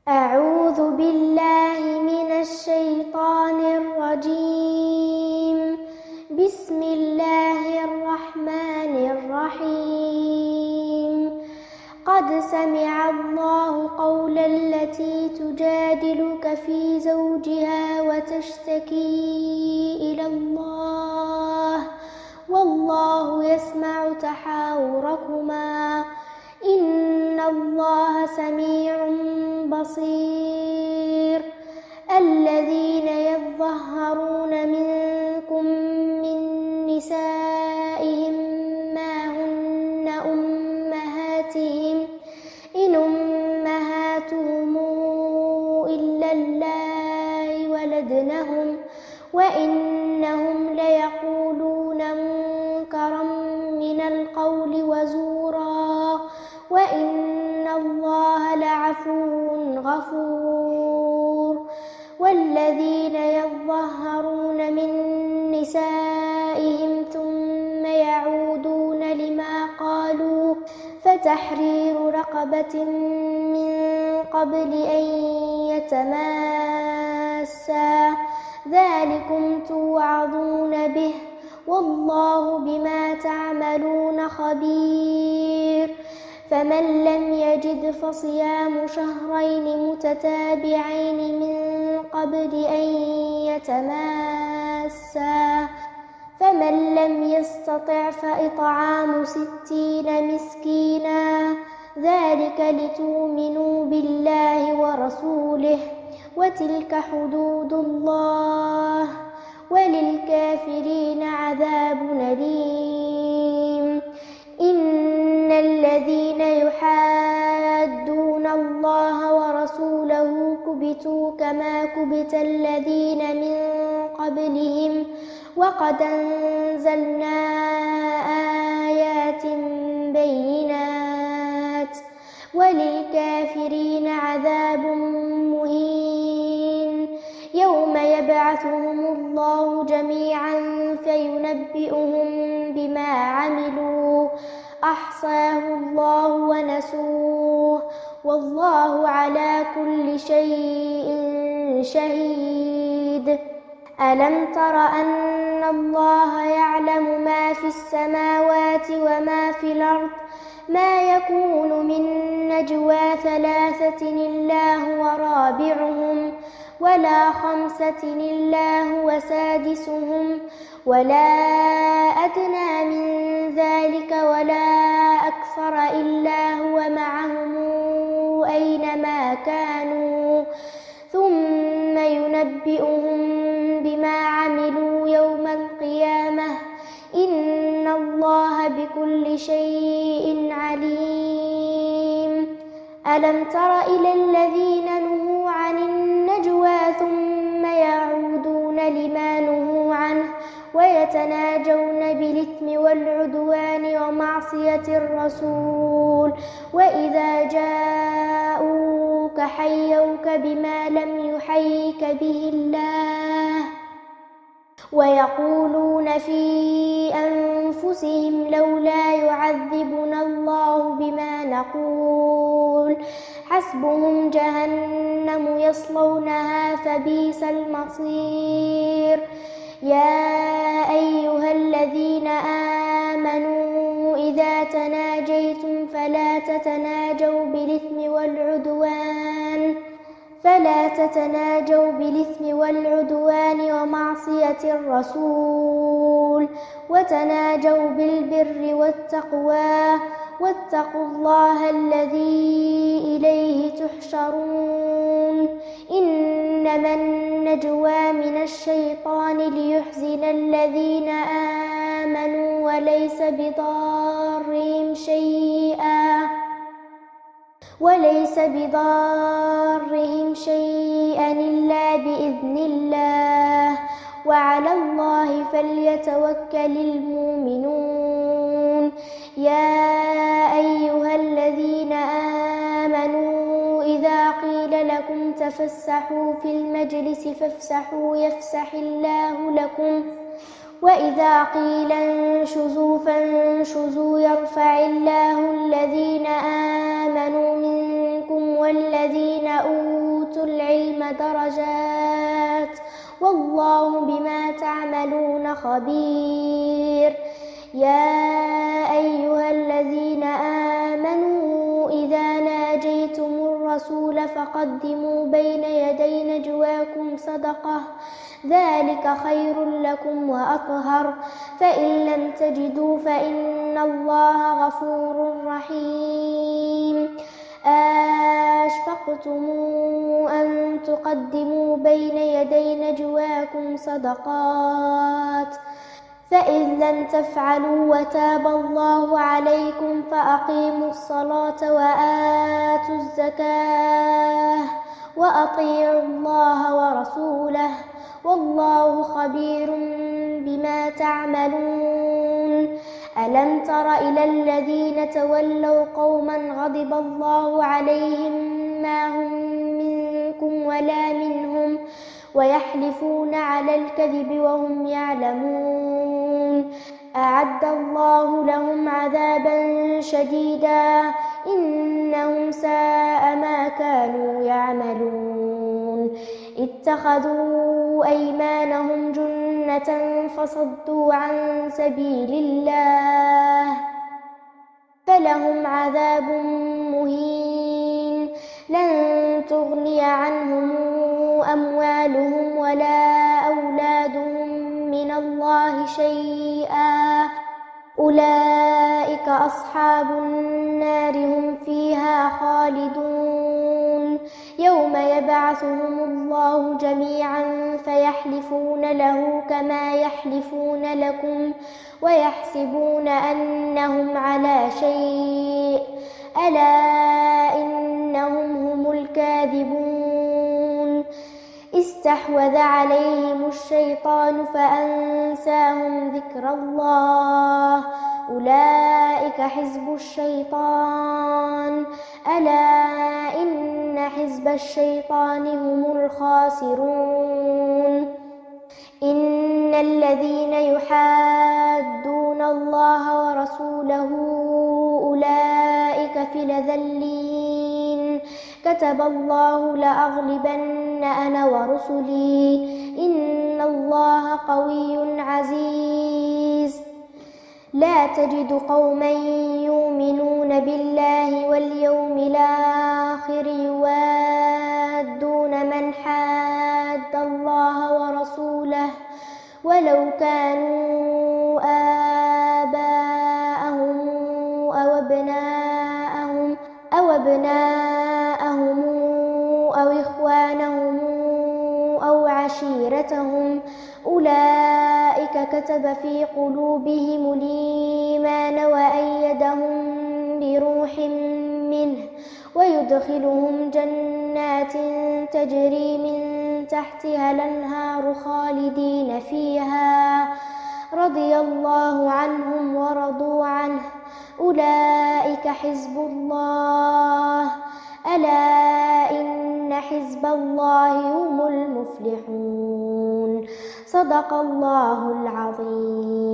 أعوذ بالله من الشيطان الرجيم. بسم الله الرحمن الرحيم. قد سمع الله قول التي تجادلك في زوجها وتشتكي إلى الله والله يسمع تحاوركما إن الله سميع بصير. الذين يظهرون منكم من نسائهم ما هن أمهاتهم إن أمهاتهم إلا اللائي ولدنهم وإنهم ليقولون منكرا من القول وزورا وإن الله لعفو غفور. والذين يظهرون من نسائهم ثم يعودون لما قالوا فتحرير رقبة من قبل أن يتماسا ذلكم توعظون به والله بما تعملون خبير. فمن لم يجد فصيام شهرين متتابعين من قبل أن يتماسا فمن لم يستطع فإطعام 60 مسكينا ذلك لتؤمنوا بالله ورسوله وتلك حدود الله وللكافرين عذاب أليم. إن الذين يحادون الله ورسوله كبتوا كما كبت الذين من قبلهم وقد أنزلنا آيات بينات وللكافرين عذاب مهين. يوم يبعثهم الله جميعا فينبئهم بما عملوا أحصاه الله ونسوه والله على كل شيء شهيد. ألم تر أن الله يعلم ما في السماوات وما في الأرض ما يكون من نجوى 3 إلا هو رابعهم ولا 5 إلا هو سادسهم ولا أدنى من ذلك ولا أكثر إلا هو معهم أينما كانوا ثم ينبئهم بما عملوا يوم القيامة إن الله بكل شيء عليم. ألم تر إلى الذين نهوا عن النجوى ثم يعودون لما نهوا عنه ويتناجون بالإثم والعدوان ومعصية الرسول وإذا جاءوك حيوك بما لم يحيك به الله ويقولون في أنفسهم لولا يعذبنا الله بما نقول حسبهم جهنم يصلونها فبئس المصير. يا أيها الذين آمنوا إذا تناجيتم فلا تتناجوا بالإثم والعدوان ومعصية الرسول وتناجوا بالبر والتقوى واتقوا الله الذي إليه تحشرون. إنما النجوى من الشيطان ليحزن الذين آمنوا وليس بضارهم شيئا إلا بإذن الله وعلى الله فليتوكل المؤمنون. يا أيها الذين آمنوا إذا قيل لكم تفسحوا في المجلس فافسحوا يفسح الله لكم وإذا قيل انشزوا فانشزوا يرفع الله الذين آمنوا منكم والذين أوتوا درجات والله بما تعملون خبير. يا أيها الذين آمنوا إذا ناجيتم الرسول فقدموا بين يدي نجواكم صدقة ذلك خير لكم وأطهر فإن لم تجدوا فإن الله غفور رحيم. أشفقتم أن تقدموا بين يدي نجواكم صدقات فإذ لم تفعلوا وتاب الله عليكم فأقيموا الصلاة وآتوا الزكاة وأطيعوا الله ورسوله والله خبير بما تعملون. ألم تر إلى الذين تولوا قوما غضب الله عليهم ما هم منكم ولا منهم ويحلفون على الكذب وهم يعلمون. أعد الله لهم عذابا شديدا إنهم ساء ما كانوا يعملون. اتخذوا أيمانهم جنة فصدوا عن سبيل الله فلهم عذاب مهين. لن تغني عنهم أموالهم ولا أولادهم من الله شيئا أولئك أصحاب النار هم فيها خالدون. يوم يبعثهم الله جميعا فيحلفون له كما يحلفون لكم ويحسبون أنهم على شيء ألا إنهم هم الكاذبون. استحوذ عليهم الشيطان فأنساهم ذكر الله أولئك حزب الشيطان ألا إن حزب الشيطان هم الخاسرون. إن الذين يحادون الله ورسوله أولئك في الأذلين. كتب الله لأغلبن أنا ورسلي إن الله قوي عزيز. لا تجد قوما يؤمنون بالله واليوم الآخر يوادون من حاد الله ورسوله ولو كانوا آباءهم أو أبناءهم أو إخوانهم أو عشيرتهم أولئك كتب في قلوبهم الإيمان وأيدهم بروح منه ويدخلهم جنات تجري من تحتها الأنهار خالدين فيها رضي الله عنهم ورضوا عنه أولئك حزب الله ألا إن حزب الله هم المفلحون. صدق الله العظيم.